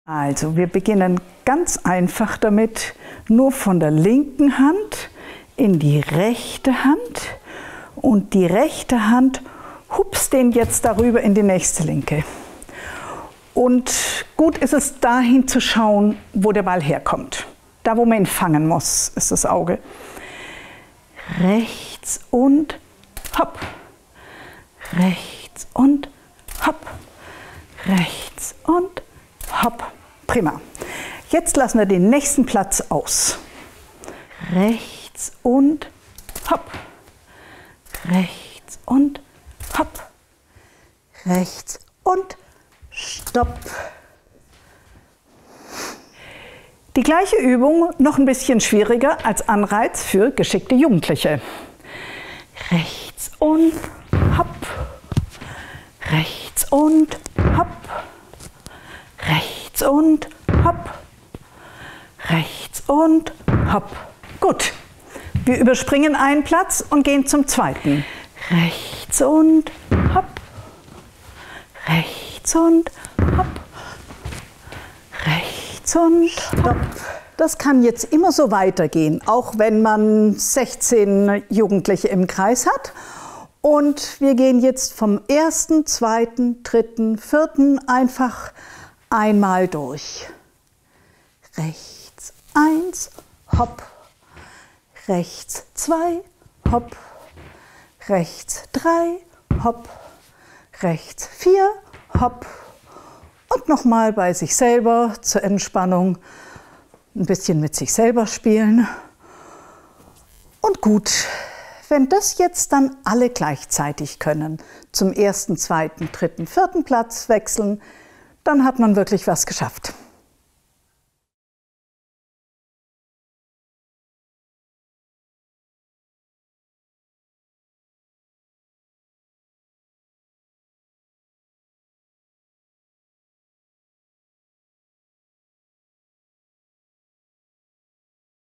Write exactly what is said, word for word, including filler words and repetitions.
Also wir beginnen ganz einfach damit, nur von der linken Hand in die rechte Hand und die rechte Hand hupst den jetzt darüber in die nächste linke. Und gut ist es, dahin zu schauen, wo der Ball herkommt. Da, wo man ihn fangen muss, ist das Auge. Rechts und hopp, rechts und hopp, rechts und hopp. Prima. Jetzt lassen wir den nächsten Platz aus. Rechts und hopp, rechts und hopp, rechts und stopp. Die gleiche Übung, noch ein bisschen schwieriger als Anreiz für geschickte Jugendliche. Rechts und hopp, rechts und hopp, rechts und hopp, rechts und hopp. Gut, wir überspringen einen Platz und gehen zum zweiten. Rechts und hopp, rechts und hopp, rechts und stopp. Das kann jetzt immer so weitergehen, auch wenn man sechzehn Jugendliche im Kreis hat. Und wir gehen jetzt vom ersten, zweiten, dritten, vierten einfach einmal durch. Rechts eins, hopp, rechts zwei, hopp, rechts drei, hopp, rechts vier, hopp und nochmal bei sich selber zur Entspannung ein bisschen mit sich selber spielen. Und gut, wenn das jetzt dann alle gleichzeitig können, zum ersten, zweiten, dritten, vierten Platz wechseln, dann hat man wirklich was geschafft.